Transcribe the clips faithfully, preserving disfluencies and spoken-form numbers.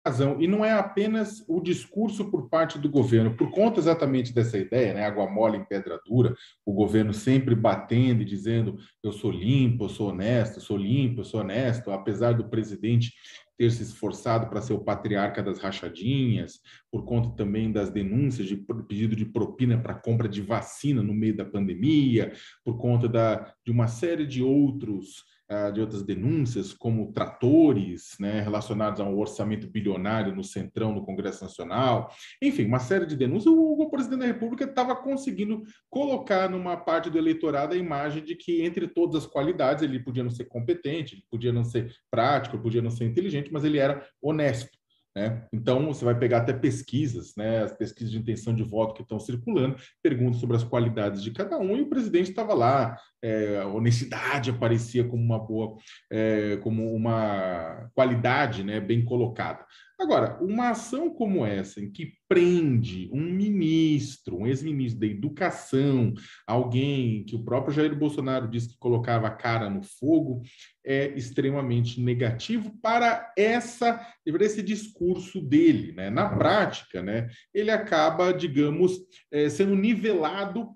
razão, e não é apenas o discurso por parte do governo, por conta exatamente dessa ideia, né, água mole em pedra dura, o governo sempre batendo e dizendo eu sou limpo, eu sou honesto, eu sou limpo, eu sou honesto, apesar do presidente ter se esforçado para ser o patriarca das rachadinhas, por conta também das denúncias de pedido de propina para compra de vacina no meio da pandemia, por conta da, de uma série de outros de outras denúncias, como tratores, né, relacionados a um orçamento bilionário no Centrão, no Congresso Nacional, enfim, uma série de denúncias. O, o presidente da República estava conseguindo colocar numa parte do eleitorado a imagem de que, entre todas as qualidades, ele podia não ser competente, ele podia não ser prático, podia não ser inteligente, mas ele era honesto. Né? Então, você vai pegar até pesquisas, né, as pesquisas de intenção de voto que estão circulando, perguntam sobre as qualidades de cada um, e o presidente estava lá, é, a honestidade aparecia como uma boa, é, como uma qualidade, né, bem colocada. Agora, uma ação como essa, em que prende um ministro, um ex-ministro da Educação, alguém que o próprio Jair Bolsonaro disse que colocava a cara no fogo, é extremamente negativo para essa, para esse discurso dele, né? Na prática, né, ele acaba, digamos, é, sendo nivelado,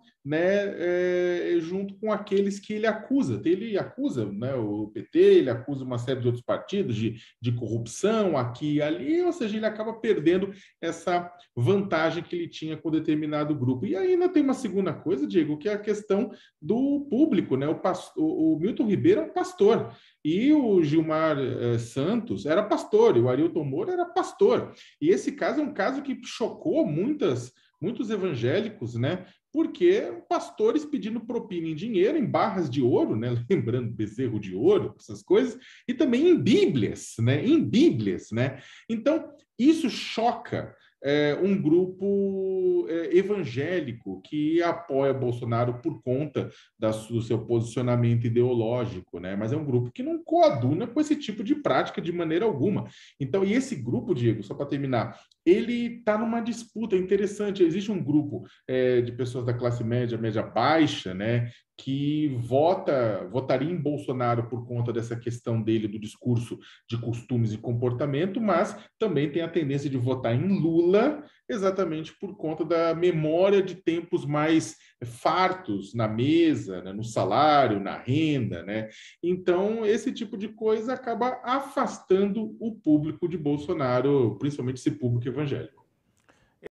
né, é, junto com aqueles que ele acusa. Ele acusa, né, o P T, ele acusa uma série de outros partidos de, de corrupção aqui e ali, ou seja, ele acaba perdendo essa vantagem que ele tinha com determinado grupo. E ainda tem uma segunda coisa, Diego, que é a questão do público, né? O, pastor, o Milton Ribeiro é um pastor, e o Gilmar eh, Santos era pastor, e o Arilton Moura era pastor. E esse caso é um caso que chocou muitas, muitos evangélicos, né? Porque pastores pedindo propina em dinheiro, em barras de ouro, né? Lembrando bezerro de ouro, essas coisas, e também em bíblias, né? Em bíblias, né? Então, isso choca é, um grupo é, evangélico que apoia Bolsonaro por conta da, do seu posicionamento ideológico, né? Mas é um grupo que não coaduna com esse tipo de prática de maneira alguma. Então, e esse grupo, Diego, só para terminar, ele está numa disputa interessante. Existe um grupo é, de pessoas da classe média, média baixa, né, que vota, votaria em Bolsonaro por conta dessa questão dele, do discurso de costumes e comportamento, mas também tem a tendência de votar em Lula exatamente por conta da memória de tempos mais fartos na mesa, né, no salário, na renda, né? Então, esse tipo de coisa acaba afastando o público de Bolsonaro, principalmente esse público evangélico.